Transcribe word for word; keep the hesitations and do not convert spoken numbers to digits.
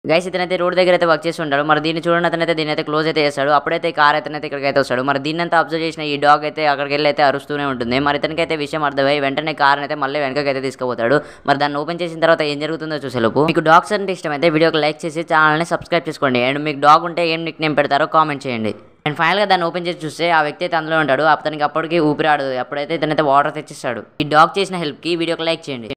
Guys ఇతనైతే road దగ్గర అయితే work చేసి ఉంటాడు. మరి దీన్ని చూడండి అతనైతే దీని అయితే క్లోజ్ అయితే చేస్తాడు. అప్పుడైతే ఈ కార్ అయితే ఇక్కడికైతే వస్తాడు. మరి దీన్నంతా అబ్జర్వ్ చేసిన ఈ డాగ్ అయితే అక్కడికి వెళ్ళి అయితే అరుస్తూనే ఉంటుంది. మరి ఇతనికైతే విషయం అర్థమై వెంటనే కార్ అయితే మళ్ళీ వెనకైతే తీసుకుపోతాడు. మరి దాన్ని ఓపెన్ చేసిన తర్వాత ఏం జరుగుతుందో చూసేలోపు మీకు డాగ్స్ అంటే ఇష్టం అయితే వీడియోకి లైక్ చేసి ఛానల్ని సబ్స్క్రైబ్ చేసుకోండి. అండ్ మీకు డాగ్ ఉంటే ఏం నిక్ నేమ్ పెడతారో కామెంట్ చేయండి. అండ్ ఫైనల్గా దాన్ని ఓపెన్ చేసి చూస్తే ఆ వ్యక్తి అయితే అందులో ఉంటాడు. అతనికి అప్పటికి ఊపిరాడదు. అప్పుడైతే ఇతనైతే వాటర్ తెచ్చిస్తాడు. ఈ డాగ్ చేసిన హెల్ప్కి వీడియోకి లైక్ చేయండి.